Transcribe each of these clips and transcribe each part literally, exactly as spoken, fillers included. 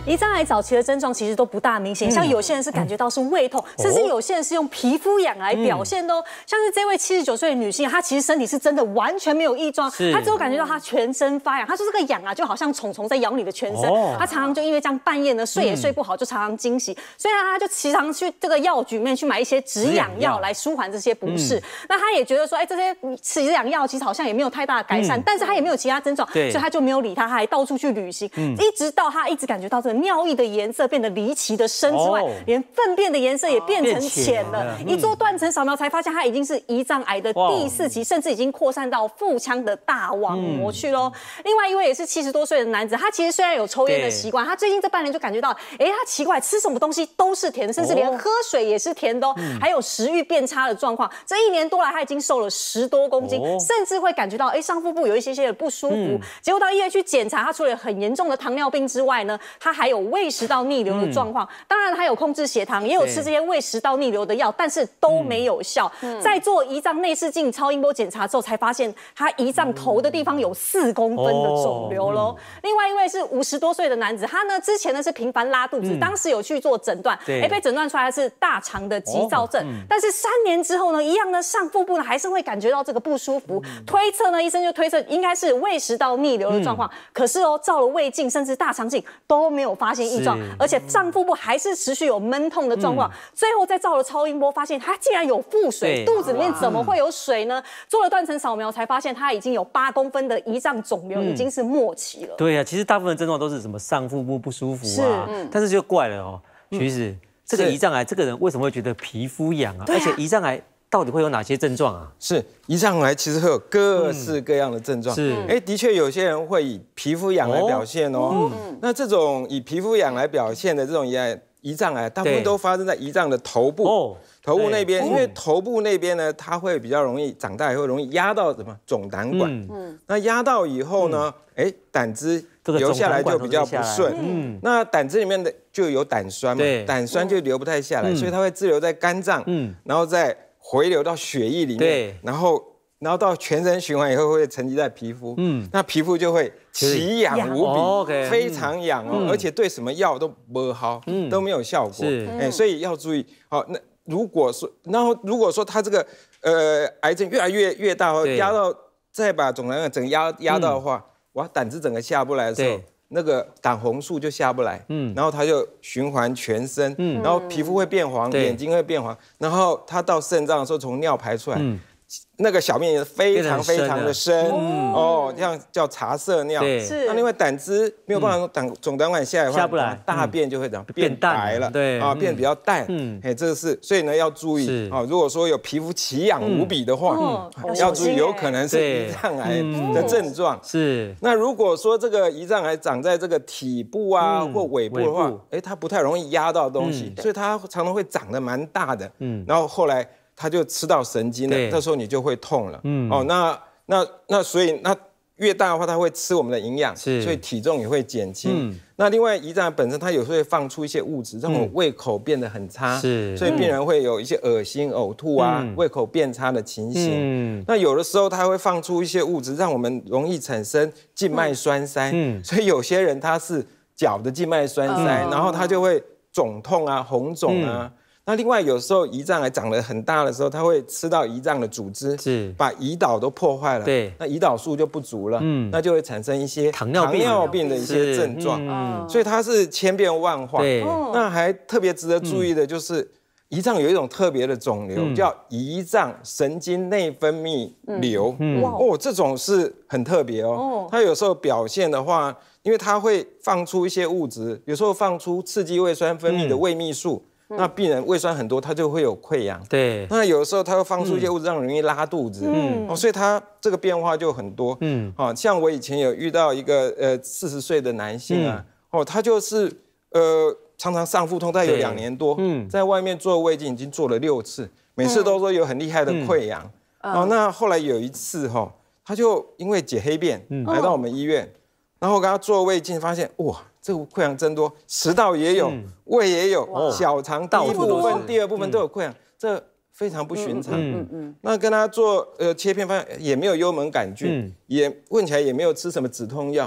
胰脏癌早期的症状其实都不大明显，像有些人是感觉到是胃痛，甚至有些人是用皮肤痒来表现的哦。像是这位七十九岁的女性，她其实身体是真的完全没有异状，她只有感觉到她全身发痒，她说这个痒啊就好像虫虫在咬你的全身。她常常就因为这样半夜呢睡也睡不好，就常常惊醒，所以她就时常去这个药局里面去买一些止痒药来舒缓这些不适。那她也觉得说，哎，这些止痒药其实好像也没有太大的改善，但是她也没有其他症状，所以她就没有理她，她还到处去旅行，一直到她一直感觉到这个尿液的颜色变得离奇的深之外，哦、连粪便的颜色也变成浅了。嗯、一做断层扫描才发现，它已经是胰脏癌的第四期，甚至已经扩散到腹腔的大网膜去喽。嗯、另外一位也是七十多岁的男子，他其实虽然有抽烟的习惯，他最近这半年就感觉到，哎，他奇怪，吃什么东西都是甜的，甚至连喝水也是甜的哦，嗯、还有食欲变差的状况。这一年多来，他已经瘦了十多公斤，哦、甚至会感觉到，哎，上腹部有一些些的不舒服。嗯、结果到医院去检查，他除了很严重的糖尿病之外呢，他还有胃食道逆流的状况，嗯、当然他有控制血糖，也有吃这些胃食道逆流的药，但是都没有效。嗯、在做胰脏内视镜超音波检查之后，才发现他胰脏头的地方有四公分的肿瘤喽。哦嗯、另外一位是五十多岁的男子，他呢之前呢是频繁拉肚子，嗯、当时有去做诊断，哎，被诊断出来是大肠的急躁症，哦嗯、但是三年之后呢，一样呢上腹部呢还是会感觉到这个不舒服，嗯、推测呢医生就推测应该是胃食道逆流的状况，嗯、可是哦照了胃镜甚至大肠镜都没有发现异状，而且上腹部还是持续有闷痛的状况，嗯、最后再照了超音波，发现他竟然有腹水，肚子里面怎么会有水呢？做了断层扫描才发现他已经有八公分的胰脏肿瘤，嗯、已经是末期了。 对呀、啊，其实大部分症状都是什么上腹部不舒服啊，嗯、但是就怪了哦，徐医师，嗯、这个胰脏癌，这个人为什么会觉得皮肤痒啊？而且胰脏癌到底会有哪些症状啊？ 是胰脏癌其实会有各式各样的症状。是，哎，的确有些人会以皮肤痒来表现哦。嗯、那这种以皮肤痒来表现的这种胰癌。胰脏癌大部分都发生在胰脏的头部，哦、头部那边，因为头部那边呢，它会比较容易长大以后容易压到什么总胆管，嗯、那压到以后呢，哎、嗯，胆汁流下来就比较不顺，嗯、那胆汁里面的就有胆酸嘛，胆酸就流不太下来，嗯、所以它会滞留在肝脏，嗯、然后再回流到血液里面，然后。然后到全身循环以后会沉积在皮肤，嗯，那皮肤就会奇痒无比，哦 okay、非常痒哦，嗯、而且对什么药都不好，嗯、都没有效果，哎，所以要注意。好，那如果说，然后如果说它这个呃癌症越来越越大，压到再把总胆管整个压压到的话，嗯、哇，胆汁整个下不来的时候，那个胆红素就下不来，嗯，然后它就循环全身，嗯，然后皮肤会变黄，眼睛会变黄，然后它到肾脏的时候从尿排出来，嗯。那个小便也非常非常的深哦，这样叫茶色尿。是。那另外胆汁没有办法从胆总胆管下来的话，下不来，大便就会怎样变白了，对啊，变得比较淡。嗯，哎，这个是，所以呢要注意啊。如果说有皮肤奇痒无比的话，要注意有可能是胰脏癌的症状。是。那如果说这个胰脏癌长在这个体部啊或尾部的话，哎，它不太容易压到东西，所以它常常会长得蛮大的。嗯。然后后来。他就吃到神经了，那时候你就会痛了。嗯，哦，那那那所以那越大的话，它会吃我们的营养，所以体重也会减轻。嗯，那另外胰脏本身它有时候会放出一些物质，让我们胃口变得很差。是，所以病人会有一些恶心、呕吐啊，嗯、胃口变差的情形。嗯，那有的时候它会放出一些物质，让我们容易产生静脉栓塞。嗯，所以有些人他是脚的静脉栓塞，嗯、然后他就会肿痛啊、红肿啊。嗯那另外有时候胰脏癌长得很大的时候，它会吃到胰脏的组织，是把胰岛都破坏了，对，那胰岛素就不足了，嗯，那就会产生一些糖尿病、糖尿病的一些症状，嗯，所以它是千变万化。对，那还特别值得注意的就是，胰脏有一种特别的肿瘤，嗯、叫胰脏神经内分泌瘤，嗯、哦，这种是很特别哦，它有时候表现的话，因为它会放出一些物质，有时候放出刺激胃酸分泌的胃泌素。嗯那病人胃酸很多，他就会有溃疡。对，那有时候他会放出一些物质，让人容易拉肚子。嗯，哦，所以他这个变化就很多。嗯，啊，像我以前有遇到一个呃四十岁的男性啊，嗯、哦，他就是呃常常上腹痛，大概有两年多。嗯，在外面做胃镜已经做了六次，每次都说有很厉害的溃疡。嗯、哦，那后来有一次哈、哦，他就因为解黑便、嗯、来到我们医院，然后给他做胃镜，发现哇。这个溃疡真多，食道也有，嗯、胃也有，哦、小肠第一部分、第二部分都有溃疡，嗯、这非常不寻常。嗯嗯嗯、那跟他做呃切片，发现也没有幽门杆菌，嗯、也问起来也没有吃什么止痛药。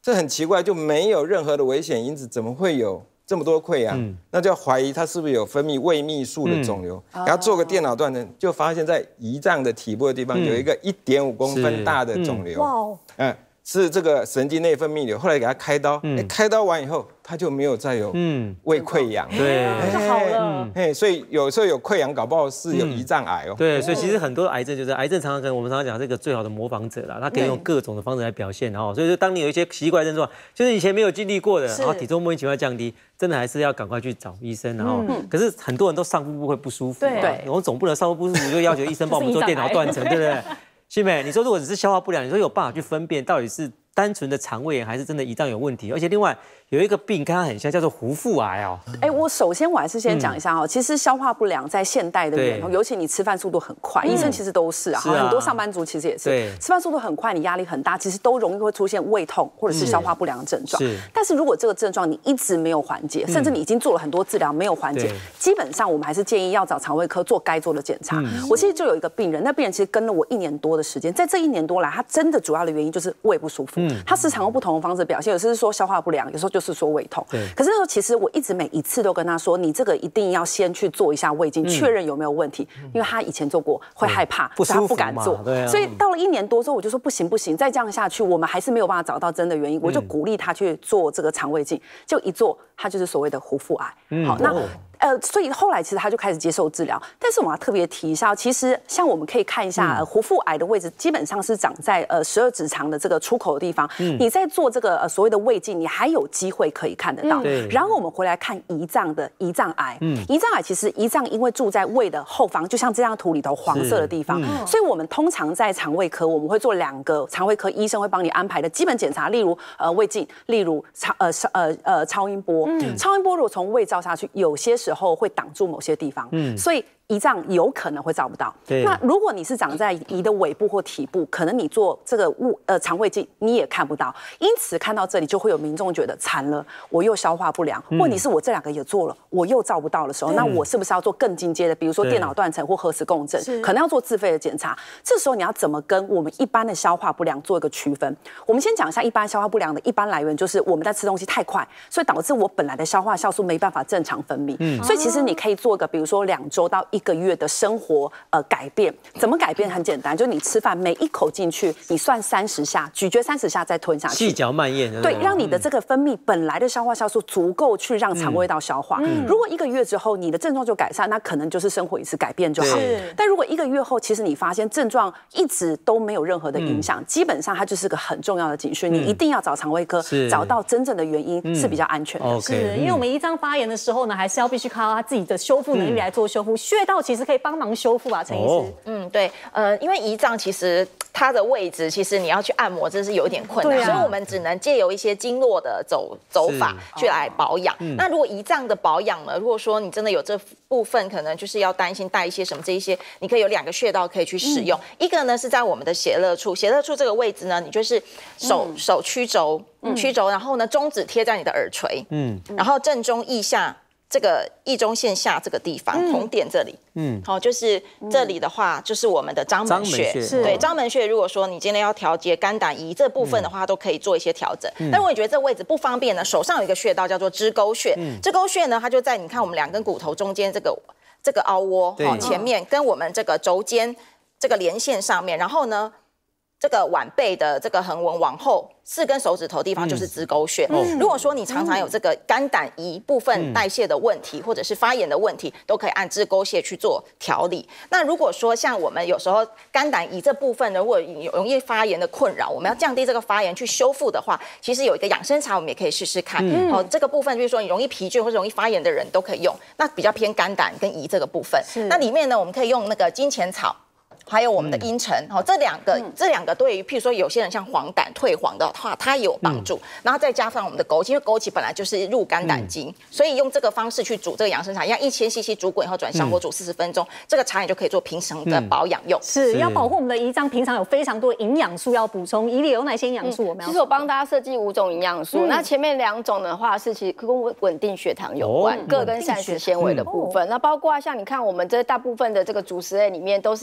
这很奇怪，就没有任何的危险因子，怎么会有这么多溃疡？嗯、那就要怀疑它是不是有分泌胃泌素的肿瘤。嗯、然后做个电脑断层，就发现在胰脏的体部的地方有一个一点五公分大的肿瘤。哇哦！嗯。是这个神经内分泌瘤，后来给他开刀，嗯、开刀完以后他就没有再有胃溃疡， 嗯、对， 就好了。 哎，所以有时候有溃疡，搞不好是有胰脏癌哦。 对，所以其实很多癌症就是癌症，常常跟我们常常讲这个最好的模仿者啦，他可以用各种的方式来表现，然后所以说当你有一些奇怪症状，就是以前没有经历过的，然后体重莫名其妙降低，真的还是要赶快去找医生，然后、嗯、可是很多人都上腹部会不舒服，对，我们总不能上腹不舒服就要求医生帮我们做电脑断层，对不对？新美，你说如果只是消化不良，你说有办法去分辨到底是单纯的肠胃炎还是真的胰脏有问题？而且另外有一个病跟它很像，叫做壶腹癌哦。 哎，我首先我还是先讲一下哦，嗯、其实消化不良在现代的人，尤其你吃饭速度很快，医生其实都是啊，很多上班族其实也是，吃饭速度很快，你压力很大，其实都容易会出现胃痛或者是消化不良的症状。是，但是如果这个症状你一直没有缓解，甚至你已经做了很多治疗没有缓解，基本上我们还是建议要找肠胃科做该做的检查。嗯、我其实就有一个病人，那病人其实跟了我一年多的时间，在这一年多来，他真的主要的原因就是胃不舒服，嗯、他时常用不同的方式表现，有时是说消化不良，有时候就是说胃痛。可是那时候其实我一直每一次都跟他说，你这个一定要先去做一下胃镜，确认有没有问题，因为他以前做过会害怕，所以他不敢做。所以到了一年多之后，我就说不行不行，再这样下去，我们还是没有办法找到真的原因，我就鼓励他去做这个肠胃镜，就一做，他就是所谓的壶腹癌。好，那。呃，所以后来其实他就开始接受治疗，但是我要特别提一下，其实像我们可以看一下，呃、壶腹癌的位置基本上是长在呃十二指肠的这个出口的地方。嗯、你在做这个呃所谓的胃镜，你还有机会可以看得到。嗯、然后我们回来看胰脏的胰脏癌，嗯、胰脏癌其实胰脏因为住在胃的后方，就像这张图里头黄色的地方，嗯、所以我们通常在肠胃科我们会做两个肠胃科医生会帮你安排的基本检查，例如呃胃镜，例如超呃呃呃超音波。嗯、超音波如果从胃照下去，有些时候会挡住某些地方，嗯，所以胰脏有可能会照不到。那如果你是长在胰的尾部或体部，可能你做这个物呃肠胃镜你也看不到。因此看到这里就会有民众觉得惨了，我又消化不良。嗯、问题是我这两个也做了，我又照不到的时候，嗯、那我是不是要做更进阶的，比如说电脑断层或核磁共振，可能要做自费的检查？这时候你要怎么跟我们一般的消化不良做一个区分？我们先讲一下一般消化不良的一般来源，就是我们在吃东西太快，所以导致我本来的消化酵素没办法正常分泌。嗯、所以其实你可以做个，比如说两周到一个月的生活呃改变。怎么改变？很简单，就是你吃饭每一口进去，你算三十下，咀嚼三十下再吞下去， 细嚼慢咽。 对，让你的这个分泌本来的消化酵素足够去让肠胃道消化。嗯、如果一个月之后你的症状就改善，那可能就是生活饮食改变就好。但如果一个月后，其实你发现症状一直都没有任何的影响，嗯、基本上它就是个很重要的警讯，嗯、你一定要找肠胃科，找到真正的原因，嗯、是比较安全的。 Okay, 是因为我们胰脏发炎的时候呢，还是要必须靠他自己的修复能力来做修复。嗯、穴道其实可以帮忙修复啊，陈医师。哦、 嗯，对，呃，因为胰脏其实它的位置，其实你要去按摩，这是有点困难，啊、所以我们只能借由一些经络的走走法去来保养。嗯、那如果胰脏的保养呢，如果说你真的有这部分，可能就是要担心带一些什么这一些，你可以有两个穴道可以去使用。嗯、一个呢是在我们的胁肋处，胁肋处这个位置呢，你就是手、嗯、手曲轴，曲轴，然后呢中指贴在你的耳垂，嗯，然后正中腋下。这个腋中线下这个地方，红点这里，嗯，好、哦，就是这里的话，就是我们的肛门穴，对，肛门穴。如果说你今天要调节肝胆胰这部分的话，嗯、都可以做一些调整。嗯、但如果你觉得这个位置不方便呢，手上有一个穴道叫做支沟穴，嗯、支沟穴呢，它就在你看我们两根骨头中间这个这个凹窝，哦，前面跟我们这个肘尖这个连线上面，然后呢。这个腕背的这个横纹往后四根手指头地方就是支沟穴。嗯、如果说你常常有这个肝胆胰部分代谢的问题，嗯、或者是发炎的问题，都可以按支沟穴去做调理。那如果说像我们有时候肝胆胰这部分呢，如果有容易发炎的困扰，我们要降低这个发炎去修复的话，其实有一个养生茶，我们也可以试试看。嗯、哦，这个部分就是说你容易疲倦或者容易发炎的人都可以用。那比较偏肝胆跟胰这个部分，那里面呢，我们可以用那个金钱草。还有我们的茵陈，好、嗯，这两个、嗯、这两个对于譬如说有些人像黄疸退黄的话，它也有帮助。嗯、然后再加上我们的枸杞，因为枸杞本来就是入肝胆经，嗯、所以用这个方式去煮这个养生茶，像一千 C C 煮滚以后转小火煮四十分钟，嗯、这个茶你就可以做平常的保养用。 是要保护我们的胰脏，平常有非常多营养素要补充。胰里有哪些营养素？我们要、 嗯、其实我帮大家设计五种营养素，嗯、那前面两种的话是其实跟稳定血糖有关，哦、各跟膳食纤维的部分。嗯、那包括像你看我们这大部分的这个主食类里面都是要吃所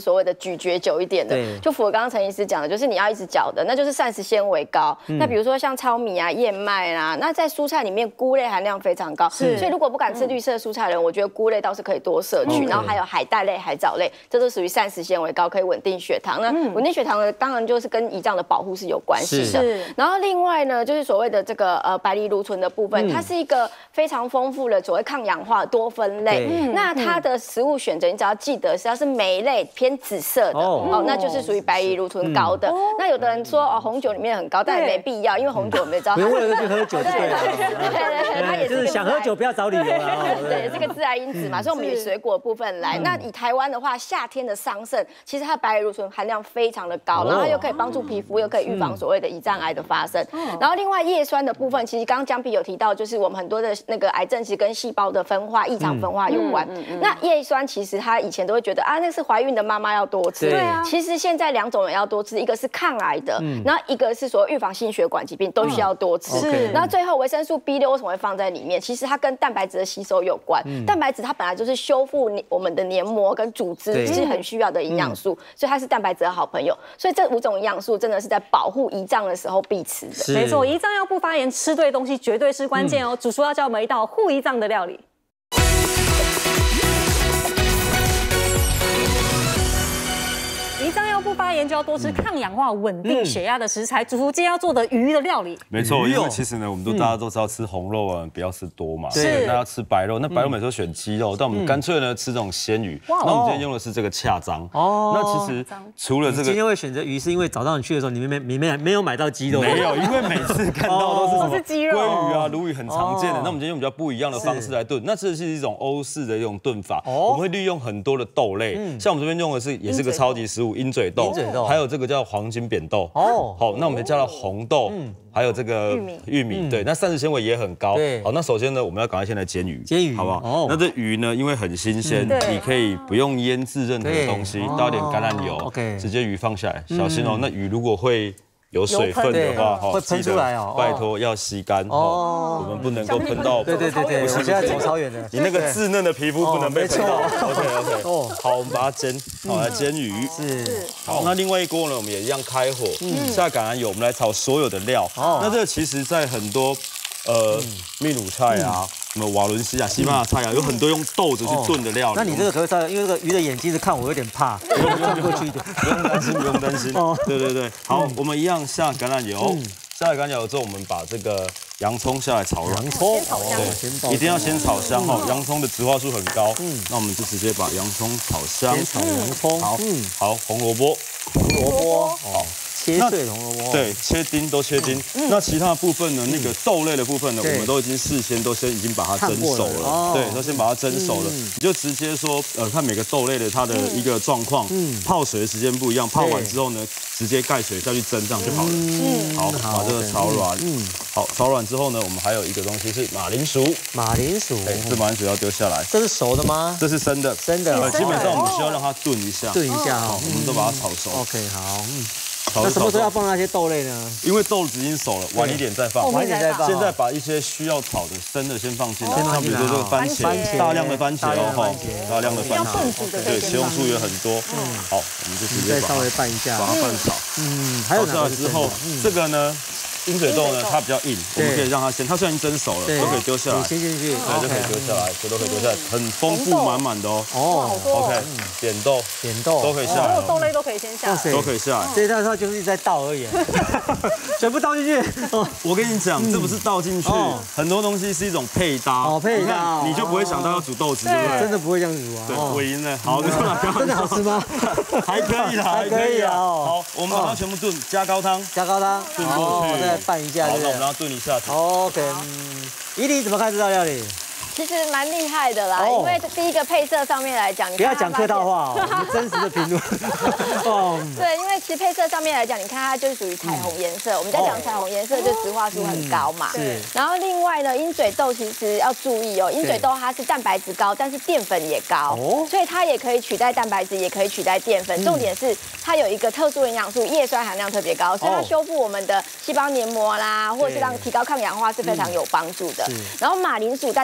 所谓的咀嚼久一点的，就符合刚刚陈医师讲的，就是你要一直嚼的，那就是膳食纤维高。嗯、那比如说像糙米啊、燕麦啦，那在蔬菜里面菇类含量非常高，所以如果不敢吃绿色蔬菜的人，我觉得菇类倒是可以多摄取。嗯、然后还有海带类、海藻类，这都属于膳食纤维高，可以稳定血糖。那稳定血糖呢，当然就是跟胰脏的保护是有关系的。然后另外呢，就是所谓的这个呃白藜芦醇的部分，嗯、它是一个非常丰富的所谓抗氧化多酚类。那它的食物选择，你只要记得是要是莓类偏紫色的哦，哦，那就是属于白藜芦醇高的。嗯、那有的人说哦，红酒里面很高，但也没必要，因为红酒我们也知道， 不用为了去喝酒就对了。 对对对，它也是想喝酒不要找理由啦。 对，也是个致癌因子嘛，所以我们以水果部分来。那以台湾的话，夏天的桑葚，其实它的白藜芦醇含量非常的高，然后又可以帮助皮肤，又可以预防所谓的胰脏癌的发生。然后另外叶酸的部分，其实刚刚姜皮有提到，就是我们很多的那个癌症其实跟细胞的分化、异常分化有关。那叶酸其实它以前都会觉得啊，那是怀孕的妈妈要多吃。对啊。其实现在两种人要多吃，一个是抗癌的，然后一个是说预防心血管疾病，都需要多吃。是。然后最后维生素 B 六为什么会放在里面？其实它跟蛋白质的吸收有关。蛋白质它本来就是修复我们的黏膜跟组织是很需要的营养素，所以它是蛋白质的好朋友。所以这五种营养素真的是在保护胰脏的时候必吃的。 没错，胰脏要不发炎，吃对东西绝对是关键哦。主厨要教我们一道护胰脏的料理。胰脏要不发炎，就要多吃抗氧化、稳定血压的食材。主厨今天要做的鱼的料理， 没错，因为其实呢，我们都大家都知道吃红肉啊，不要吃多嘛，对，那要吃白肉。那白肉每次都选鸡肉，但我们干脆呢吃这种鲜鱼。那我们今天用的是这个恰章。哦，那其实除了这个， 今天会选择鱼，是因为早上你去的时候，你没没没没有买到鸡肉， 没有，因为每次看到都是什么鲑鱼啊、鲈鱼很常见的。那我们今天用比较不一样的方式来炖，那这是一种欧式的一种炖法，我们会利用很多的豆类，像我们这边用的是也是个超级食物，鹰嘴豆。还有这个叫黄金扁豆哦，好，那我们加了红豆，嗯，还有这个玉米，玉米，对，那膳食纤维也很高，对，好，那首先呢，我们要赶快先来煎鱼， 煎鱼， 好不好？哦，那这鱼呢，因为很新鲜，你可以不用腌制任何东西，倒一点橄榄油 ，OK， 直接鱼放下来，小心哦，那鱼如果会有水分的话， 会喷出来哦， 拜托要吸干哦，我们不能够喷到， 对对对对，我现在走超远的， 你那个稚嫩的皮肤不能被喷到 ，OK OK， 哦，好，我们把它煎，好来煎鱼，是，好，那另外一锅呢，我们也一样开火，下橄榄油，我们来炒所有的料，那这个其实在很多呃秘鲁菜啊。什么瓦伦西亚、西班牙菜啊，有很多用豆子去炖的料理。 那你这个可以，因为这个鱼的眼睛是看我有点怕，不用转过去一点， 不用担心，不用担心。哦，对对对，好，我们一样下橄榄油，下了橄榄油之后，我们把这个洋葱下来炒软。 洋葱， 对，一定要先炒香哈，洋葱的植化素很高。嗯，那我们就直接把洋葱炒香。 先炒洋葱， 好，嗯，好，红萝卜， 红萝卜，好。切碎红萝卜， 对，切丁都切丁。那其他的部分呢？那个豆类的部分呢，我们都已经事先都先已经把它蒸熟了，对，都先把它蒸熟了。你就直接说，呃，看每个豆类的它的一个状况，泡水的时间不一样，泡完之后呢，直接盖水再去蒸，这样就好了。嗯，好，把这个炒软。嗯，好，炒软之后呢，我们还有一个东西是马铃薯。 马铃薯， 哎，这马铃薯要丢下来。 这是熟的吗？ 这是生的， 生的。 基本上我们需要让它炖一下， 炖一下哈， 我们都把它炒熟。 OK， 好，嗯。那什么时候要放那些豆类呢？ 因为豆子已经熟了，晚一点再放。 晚一点再放。 现在把一些需要炒的生的先放进来，像比如说这个番茄，大量的番茄哦哈，大量的番茄，对，茄红素也很多。嗯，好，我们就直接再稍微拌一下， 把它拌炒。嗯，还有下来之后，这个呢？鹰嘴豆呢，它比较硬，我们可以让它先，它虽然蒸熟了，都可以丢下来， 切进去， 对，就可以丢下来，这都可以丢下来，很丰富满满的哦。 哦 ，OK， 扁豆， 扁豆都可以下来， 所有豆类都可以先下来， 都可以下来。 这一道菜就是在倒而已，全部倒进去。 我跟你讲，这不是倒进去，很多东西是一种配搭， 哦，配搭， 你就不会想到要煮豆子，对不对？ 真的不会这样煮啊。 对，我赢了。好， 真的好吃吗？ 还可以啦，还可以啊。好，我们把它全部炖，加高汤， 加高汤， 炖过去， 再拌一下，对不对？ 然后炖一下子。 OK， 嗯，怡丽怎么看这道料理？ 其实蛮厉害的啦，因为第一个配色上面来讲， 不要讲客套话哦，我们真实的评论。 哦，对，因为其实配色上面来讲，你看它就是属于彩虹颜色。我们在讲彩虹颜色，就植化素很高嘛。是。然后另外呢，鹰嘴豆其实要注意哦，鹰嘴豆它是蛋白质高，但是淀粉也高，所以它也可以取代蛋白质，也可以取代淀粉。重点是它有一个特殊营养素，叶酸含量特别高，所以它修复我们的细胞黏膜啦，或者是让提高抗氧化是非常有帮助的。然后马铃薯大家比较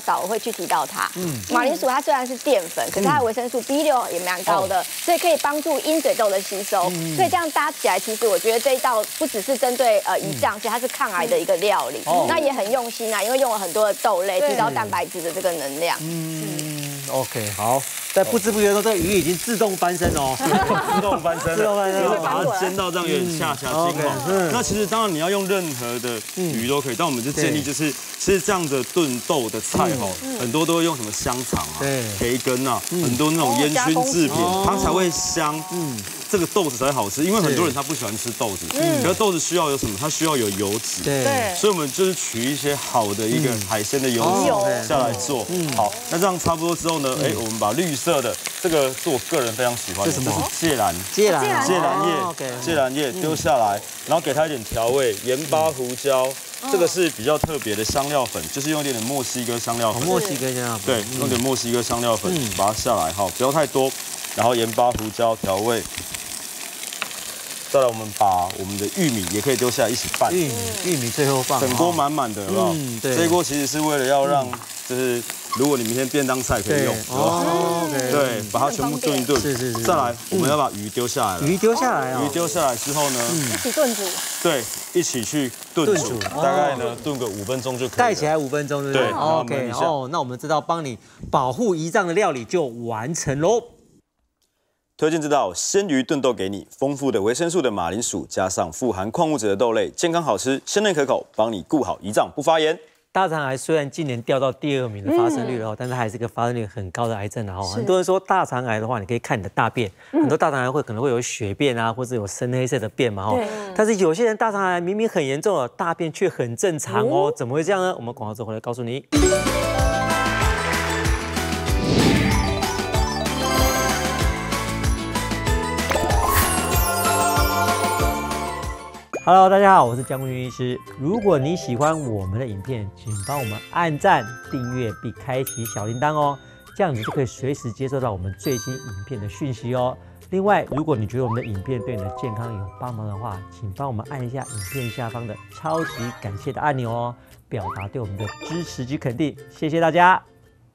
少我会去提到它。嗯，马铃薯它虽然是淀粉，可是它的维生素 B 六 也蛮高的，所以可以帮助鹰嘴豆的吸收。所以这样搭起来，其实我觉得这一道不只是针对呃胰脏，其实它是抗癌的一个料理。那也很用心啊，因为用了很多的豆类，提高蛋白质的这个能量。 嗯 ，OK， 好。在不知不觉中，这个鱼已经自动翻身哦， 自动翻身， 自动翻身， 把它煎到这样有点下下金黄。那其实当然你要用任何的鱼都可以，但我们就建议就是，其实这样的炖豆的菜哈，很多都会用什么香肠啊、培根啊，很多那种烟熏制品，它才会香。嗯。这个豆子才会好吃，因为很多人他不喜欢吃豆子，嗯，可是豆子需要有什么？它需要有油脂， 对， 所以我们就是取一些好的一个海鲜的油脂下来做，嗯，好，那这样差不多之后呢，哎，我们把绿色的这个是我个人非常喜欢的，这是芥蓝， 芥蓝， 芥蓝叶，芥蓝叶丢下来，然后给它一点调味，盐巴、胡椒。这个是比较特别的香料粉，就是用一点点墨西哥香料粉， 墨西哥香料粉， 对，用点墨西哥香料粉把它下来，哈，不要太多，然后盐巴、胡椒调味。再来，我们把我们的玉米也可以丢下来一起拌。 玉米，玉米最后放。 整锅满满的，有没有？嗯，对。这一锅其实是为了要让，就是如果你明天便当菜可以用， 哦， 对，把它全部炖一炖。 是是是。 再来，我们要把鱼丢下来了。 鱼丢下来啊。 鱼丢下来之后呢， 一起炖煮。 对，一起去炖煮，大概呢炖个五分钟就可以。 盖起来五分钟，对不对？ 对 ，OK。哦，那我们知道帮你保护胰脏的料理就完成喽。 推荐这道鲜鱼炖豆给你，丰富的维生素的马铃薯，加上富含矿物质的豆类，健康好吃，鲜嫩可口，帮你顾好胰脏不发炎。大肠癌虽然今年掉到第二名的发生率了，嗯、但是还是一个发生率很高的癌症啊。很多人说大肠癌的话，你可以看你的大便，嗯、很多大肠癌会可能会有血便啊，或者有深黑色的便嘛。哦，但是有些人大肠癌明明很严重了，大便却很正常哦，怎么会这样呢？我们广告之后回来告诉你。Hello， 大家好，我是江坤云医师。如果你喜欢我们的影片，请帮我们按赞、订阅并开启小铃铛哦，这样你就可以随时接收到我们最新影片的讯息哦。另外，如果你觉得我们的影片对你的健康有帮忙的话，请帮我们按一下影片下方的超级感谢的按钮哦，表达对我们的支持及肯定。谢谢大家。